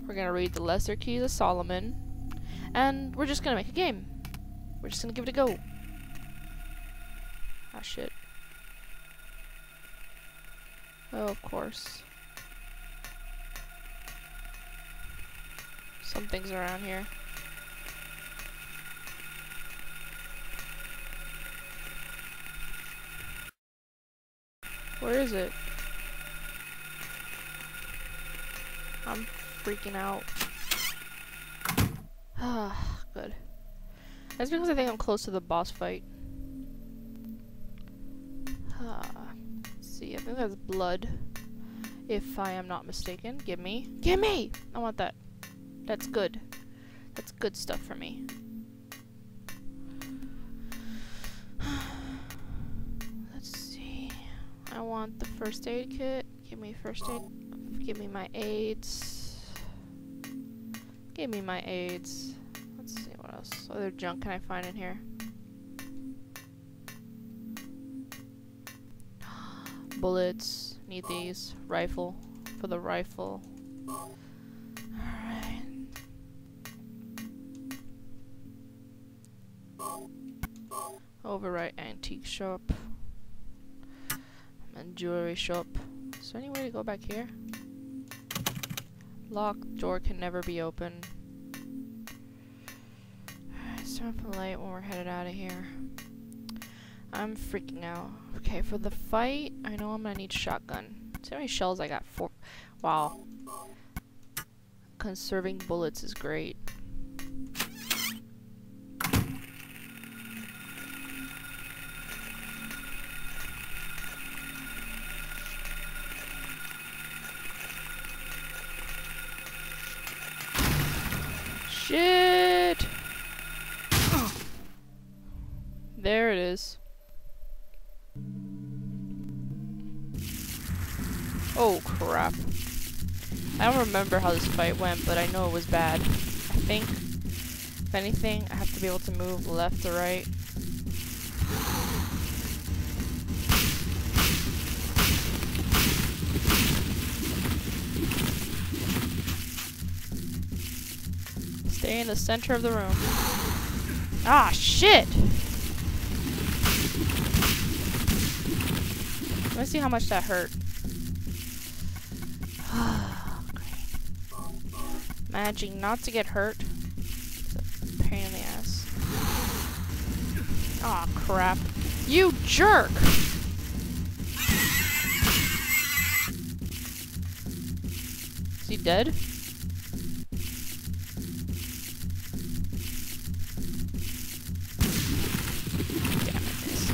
We're gonna read the Lesser Keys of Solomon. And we're just gonna make a game. We're just gonna give it a go. Ah, shit. Oh, of course. Something's around here. Where is it? I'm freaking out. Ah, good. That's because I think I'm close to the boss fight. Let's see, I think that's blood. If I am not mistaken. Gimme! Gimme! I want that. That's good. That's good stuff for me. Let's see. I want the first aid kit. Give me first aid. Give me my aids. Give me my aids. Let's see what else. What other junk can I find in here? Bullets. Need these. Rifle. For the rifle. Alright. Overright antique shop. And jewelry shop. Is there any way to go back here? Locked door can never be opened. Alright, turn up the light when we're headed out of here. I'm freaking out. Okay, for the fight, I know I'm gonna need shotgun. See how many shells I got? 4. Wow. Conserving bullets is great. Shit! There it is. Oh crap. I don't remember how this fight went, but I know it was bad. I think, if anything, I have to be able to move left or right. Stay in the center of the room. Ah, shit! Let me see how much that hurt. Managing not to get hurt. It's a pain in the ass. Aw, crap. You jerk! Is he dead? Damn, I missed.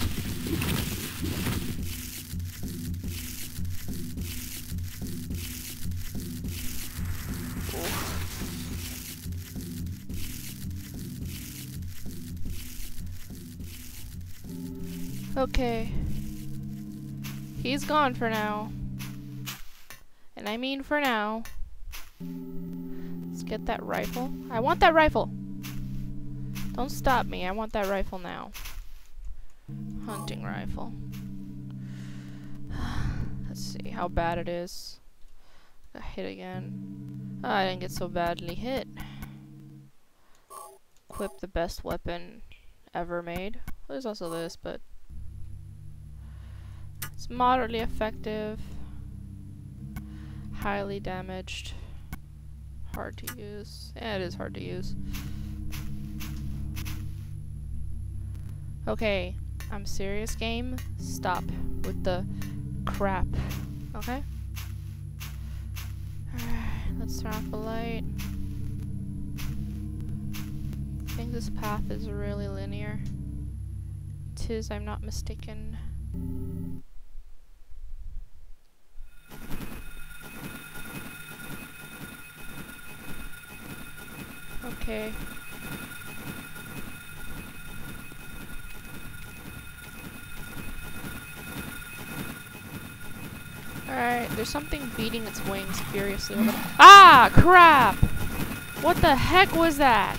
Okay. He's gone for now. And I mean for now. Let's get that rifle. I want that rifle! Don't stop me. I want that rifle now. Hunting rifle. Let's see how bad it is. Got hit again. Oh, I didn't get so badly hit. Equip the best weapon ever made. There's also this, but it's moderately effective. Highly damaged. Hard to use. Yeah, it is hard to use. Okay, I'm serious, game. Stop with the crap. Okay? Alright, let's turn off the light. I think this path is really linear. 'Tis, I'm not mistaken. Okay. Alright, there's something beating its wings furiously. Ah! Crap! What the heck was that?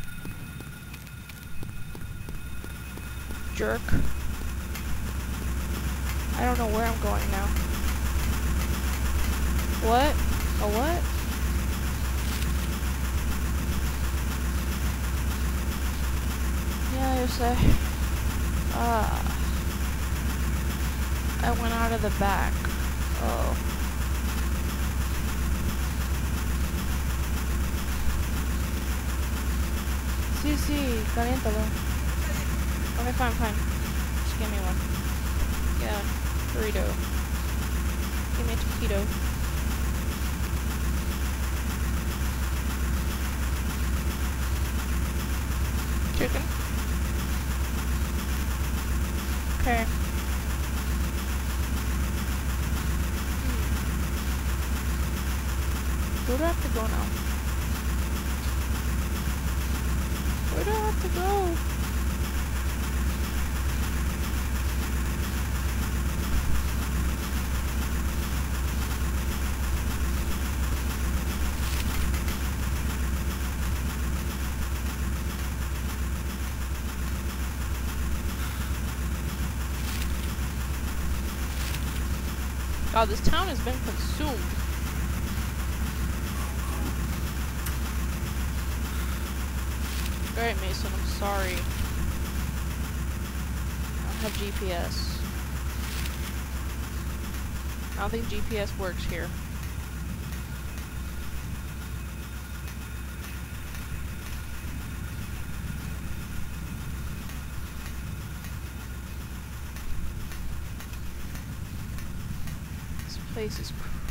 Jerk. I don't know where I'm going now. What? A what? say? I went out of the back. Oh. Sí, caliéntalo. Okay, fine. Just give me one. Yeah, burrito. Give me a taquito. Chicken? Okay. Where do I have to go now? Where do I have to go? God, this town has been consumed. Alright, Mason, I'm sorry. I don't have GPS. I don't think GPS works here. This place is creepy.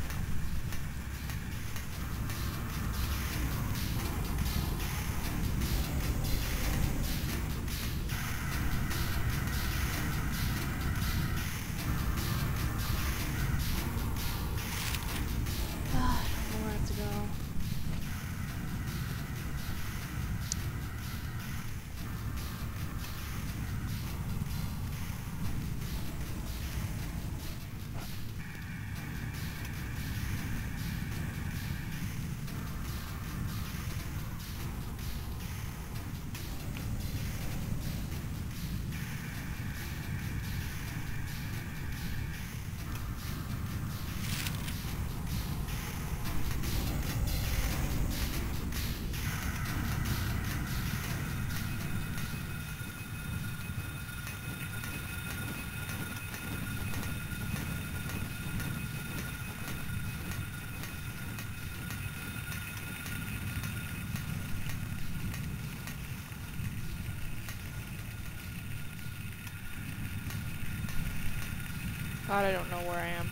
God, I don't know where I am.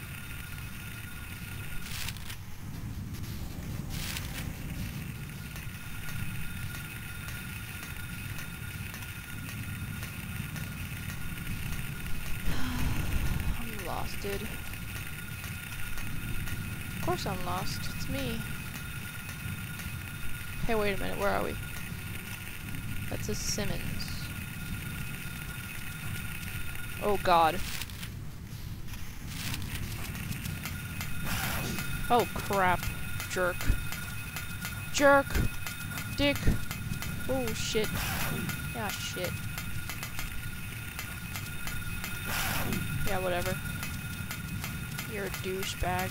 I'm lost, dude. Of course I'm lost. It's me. Hey, wait a minute. Where are we? That's a Simmons. Oh, God. Oh, crap. Jerk. Jerk! Dick! Oh, shit. Yeah, shit. Yeah, whatever. You're a douchebag.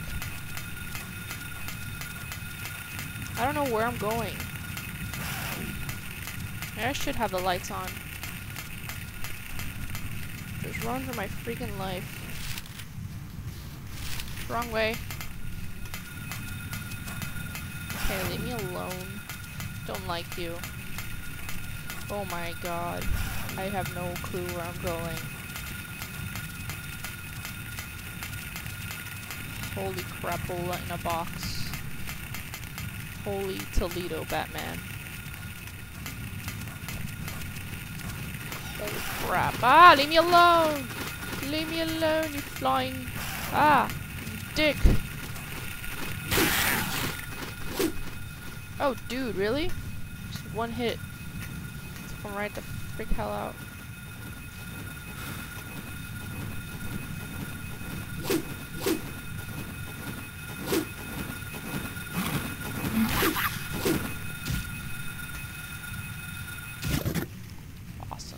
I don't know where I'm going. I should have the lights on. Just run for my freaking life. Wrong way. Okay, leave me alone. Don't like you. Oh my god. I have no clue where I'm going. Holy crapola in a box. Holy Toledo, Batman. Holy crap. Ah, leave me alone! Leave me alone, you flying... Ah, you dick. Oh, dude, really? Just one hit. Let's come right the freak hell out. Awesome.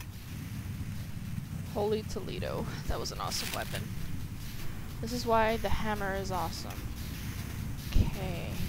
Holy Toledo. That was an awesome weapon. This is why the hammer is awesome. Okay.